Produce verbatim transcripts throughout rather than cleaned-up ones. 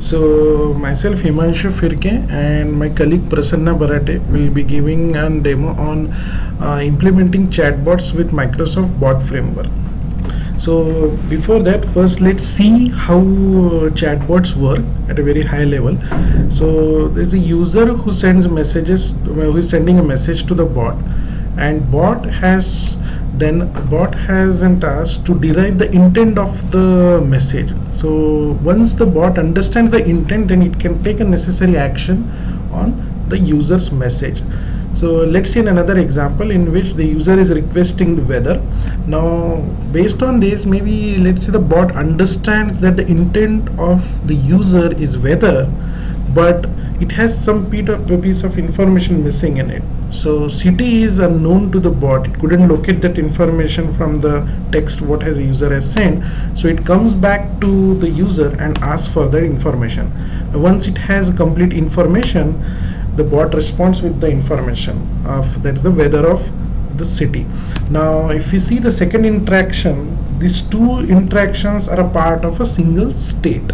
So myself Himanshu Firke and my colleague Prasanna Barate will be giving a demo on uh, implementing chatbots with Microsoft Bot Framework. So before that, first let's see how uh, chatbots work at a very high level. So there's a user who sends messages, who is sending a message to the bot, and bot has then bot has a task to derive the intent of the message. So once the bot understands the intent, then it can take a necessary action on the user's message. So let's see another example in which the user is requesting the weather. Now based on this, maybe let's say the bot understands that the intent of the user is weather, but it has some piece of information missing in it. So city is unknown to the bot. It couldn't locate that information from the text what has the user has sent. So it comes back to the user and asks for the information. Once it has complete information, the bot responds with the information of that's the weather of the city. Now if we see the second interaction, these two interactions are a part of a single state.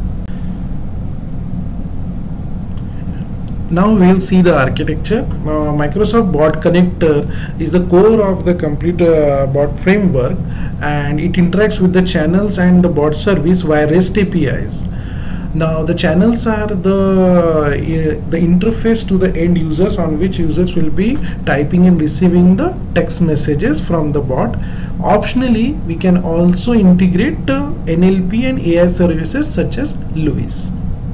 Now we'll see the architecture. Uh, Microsoft Bot Connector is the core of the complete uh, bot framework, and it interacts with the channels and the bot service via REST A P Is. Now the channels are the uh, the interface to the end users on which users will be typing and receiving the text messages from the bot. Optionally, we can also integrate uh, N L P and A I services such as Luis.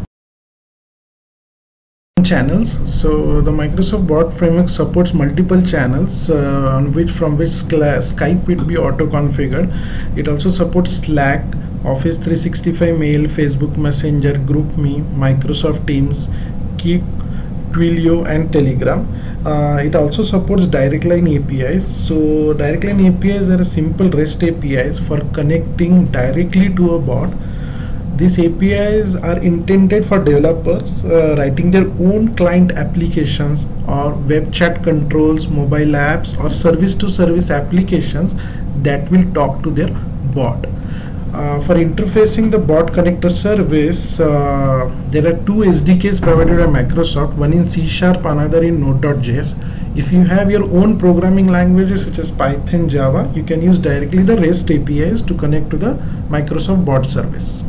Channels. So the Microsoft Bot Framework supports multiple channels uh, on which from which Skype will be auto configured. It also supports Slack, Office three sixty-five Mail, Facebook Messenger, GroupMe, Microsoft Teams, Kik, Twilio and Telegram. Uh, it also supports direct line A P Is. So direct line A P Is are a simple REST A P Is for connecting directly to a bot. These A P Is are intended for developers uh, writing their own client applications or web chat controls, mobile apps or service to service applications that will talk to their bot. Uh, for interfacing the bot connector service, uh, there are two S D Ks provided by Microsoft, one in C Sharp, another in Node dot J S. If you have your own programming languages such as Python, Java, you can use directly the REST A P Is to connect to the Microsoft bot service.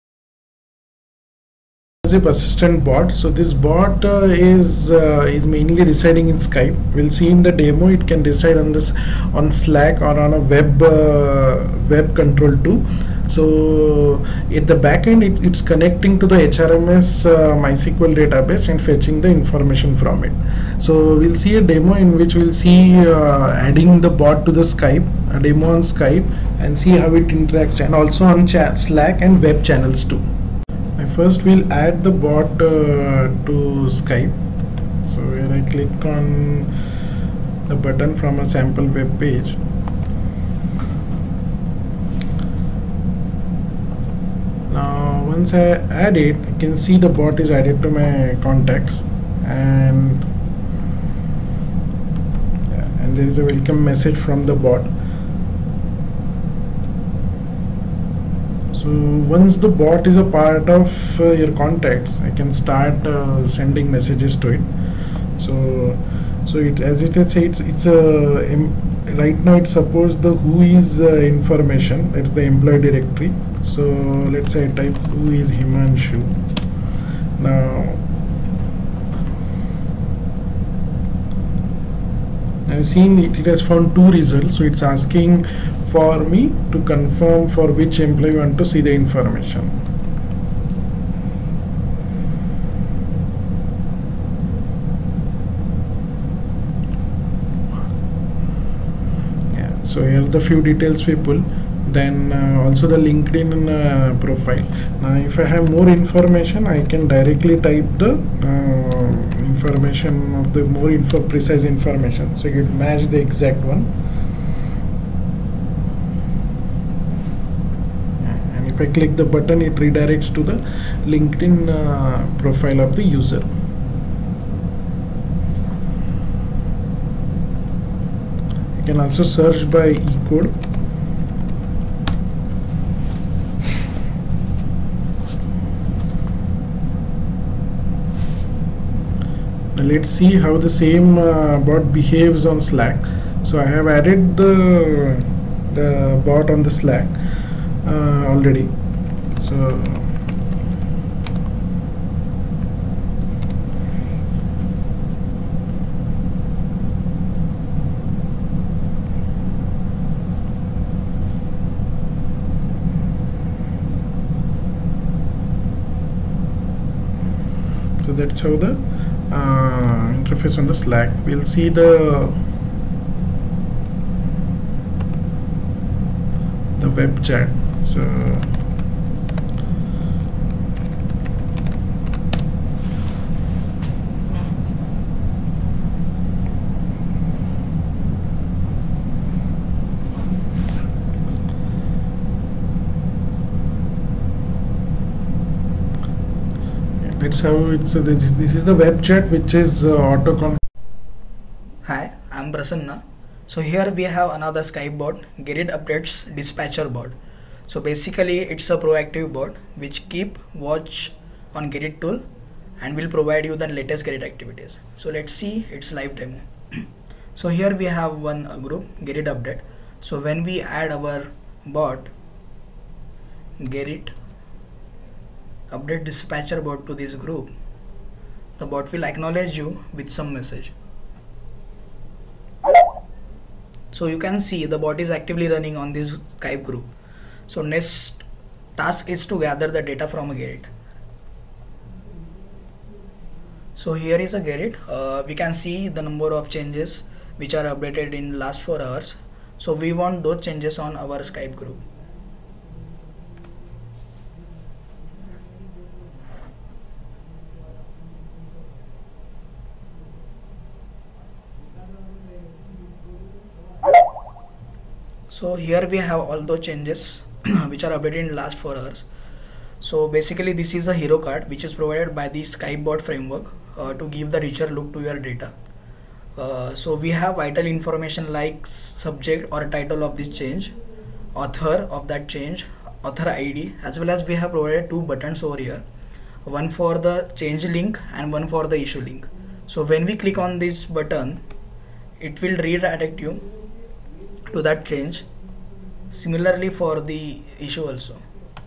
Assistant bot. So this bot uh, is uh, is mainly residing in Skype. We'll see in the demo it can reside on this on Slack or on a web uh, web control too. So at the back end it, it's connecting to the H R M S uh, MySQL database and fetching the information from it. So we'll see a demo in which we'll see uh, adding the bot to the Skype, a demo on Skype, and see how it interacts, and also on chat, Slack and web channels too. First we'll add the bot uh, to Skype. So where I click on the button from a sample web page, now once I add it, I can see the bot is added to my contacts, and yeah, and there is a welcome message from the bot. So once the bot is a part of uh, your contacts, I can start uh, sending messages to it. So, so it as it says, it's it's a uh, right now it supports the who is uh, information. That's the employee directory. So let's say I type who is Himanshu. Now, I've seen it, it has found two results. So it's asking for me to confirm for which employee you want to see the information. Yeah, so here are the few details we pull. Then uh, also the LinkedIn uh, profile. Now if I have more information, I can directly type the uh, information of the more info precise information, so you can match the exact one. If I click the button, it redirects to the LinkedIn uh, profile of the user. You can also search by e-code. let's see how the same uh, bot behaves on Slack. So I have added the, the bot on the Slack uh, already. So So that's how the uh, interface on the Slack. We'll see the the web chat. So that's how it's uh, this, this is the web chat, which is uh, auto con. Hi, I'm Prasanna. So here we have another Skype bot, Gerrit Updates Dispatcher bot. So basically it's a proactive bot which keep watch on Gerrit tool and will provide you the latest Gerrit activities. So let's see its live demo. So here we have one uh, group, Gerrit Update. So when we add our bot, Gerrit Update Dispatcher bot to this group, the bot will acknowledge you with some message. So you can see the bot is actively running on this Skype group. So next task is to gather the data from a Gerrit. So here is a Gerrit. Uh, we can see the number of changes which are updated in last four hours. So we want those changes on our Skype group. So here we have all the changes which are updated in last four hours. So basically this is a hero card which is provided by the Skype bot framework uh, to give the richer look to your data. Uh, so we have vital information like subject or title of this change, author of that change, author I D, as well as we have provided two buttons over here, one for the change link and one for the issue link. So when we click on this button, it will redirect you to that change. Similarly for the issue also.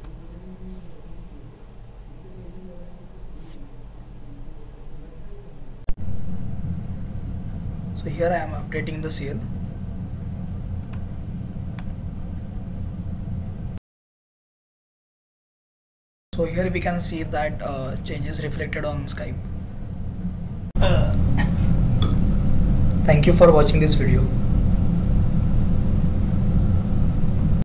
So here I am updating the C L. So here we can see that uh, changes reflected on Skype. Uh. Thank you for watching this video.